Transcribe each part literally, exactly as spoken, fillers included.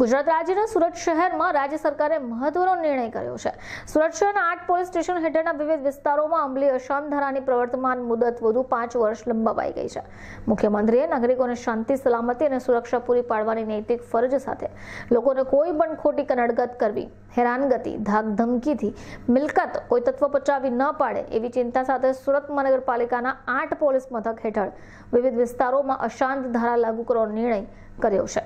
ગુજરાત રાજ્યના સુરત શહેરમાં રાજ્ય સરકારે મહત્વનો નિર્ણય કર્યો છે। સુરત શહેરના આઠ પોલીસ સ્ટેશન હેઠળના વિવિધ વિસ્તારોમાં અમલી અશાંતધારાની પ્રવર્તમાન મુદત વધુ પાંચ વર્ષ લંબાવાઈ ગઈ છે। મુખ્યમંત્રીએ નાગરિકોને શાંતિ સલામતી અને સુરક્ષા પૂરી પાડવાની નૈતિક ફરજ સાથે લોકોને કોઈ પણ ખોટી કનડગત કરવી, હેરાનગતિ, ધાક ધમકીથી મિલકત કોઈ તત્વ પચાવી ન પાડે એવી ચિંતા સાથે સુરત મહાનગરપાલિકાના આઠ પોલીસ મથક હેઠળ વિવિધ વિસ્તારોમાં અશાંત ધારા લાગુ કરવાનો નિર્ણય કર્યો છે।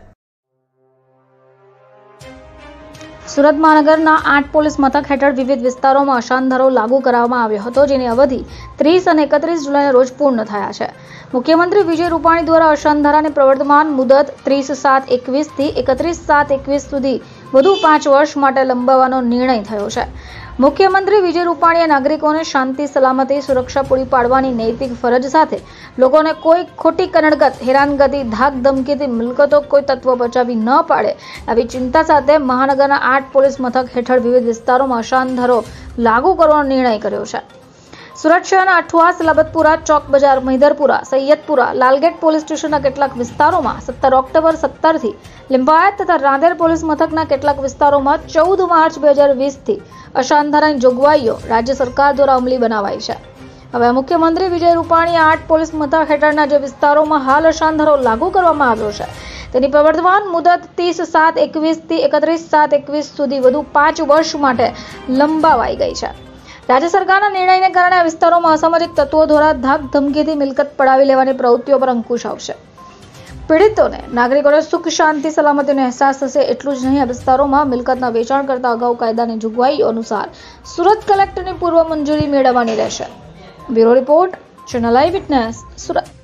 સુરત મહાનગરના આઠ પોલીસ મથક હેઠળ વિવિધ વિસ્તારોમાં અશાંત ધારો લાગુ કરવામાં આવ્યો હતો, જેની અવધિ ત્રીસ અને એકત્રીસ જુલાઈના રોજ પૂર્ણ થયા છે। મુખ્યમંત્રી વિજય રૂપાણી દ્વારા અશાંત ધારાની પ્રવર્તમાન મુદત ત્રીસ સાત એકવીસ થી એકત્રીસ સાત એકવીસ સુધી વધુ પાંચ વર્ષ માટે લંબાવવાનો નિર્ણય થયો છે। મુખ્યમંત્રી વિજય રૂપાણીએ નાગરિકોને શાંતિ સલામતી સુરક્ષા પૂરી પાડવાની નૈતિક ફરજ સાથે લોકોને કોઈ ખોટી કનડગત, હેરાનગતિ, ધાક ધમકીથી મિલકતો કોઈ તત્વ બચાવી ન પાડે આવી ચિંતા સાથે મહાનગરના આઠ પોલીસ મથક હેઠળ વિવિધ વિસ્તારોમાં અશાંત ધારો લાગુ કરવાનો નિર્ણય કર્યો છે। સુરત શહેરના અઠવાસ, લબતપુરા, ચોક બજાર, મહિધરપુરા, સૈયદપુરા, લાલગેટ પોલીસ સ્ટેશનના કેટલાક વિસ્તારોમાં સત્તર ઓક્ટોબર સત્તર થી લિંબાયત તથા રાંદેર પોલીસ મથકના કેટલાક વિસ્તારોમાં ચૌદ માર્ચ બે હજાર વીસ થી અશાંત ધારાની જોગવાઈઓ રાજ્ય સરકાર દ્વારા અમલી બનાવાઈ છે। હવે મુખ્યમંત્રી વિજય રૂપાણીએ આઠ પોલીસ મથક હેઠળના જે વિસ્તારોમાં હાલ અશાંત ધારો લાગુ કરવામાં આવ્યો છે તેની પ્રવર્તમાન મુદત ત્રીસ સાત એકવીસ થી એકત્રીસ સાત એકવીસ સુધી વધુ પાંચ વર્ષ માટે લંબાવાઈ ગઈ છે। રાજ્ય સરકારના નિર્ણયને કારણે આ વિસ્તારોમાં અસામાજિક તત્વો દ્વારા ધાક ધમકીથી મિલકત પડાવી લેવાની પ્રવૃત્તિઓ પર અંકુશ આવશે। પીડિતોને, નાગરિકોને સુખ શાંતિ સલામતીનો અહેસાસ થશે। એટલું જ નહીં, આ વિસ્તારોમાં મિલકતના વેચાણ કરતા અગાઉ કાયદાની જોગવાઈઓ અનુસાર સુરત કલેક્ટરની પૂર્વ મંજૂરી મેળવવાની રહેશે। Bureau report, channel eye witness, Surat.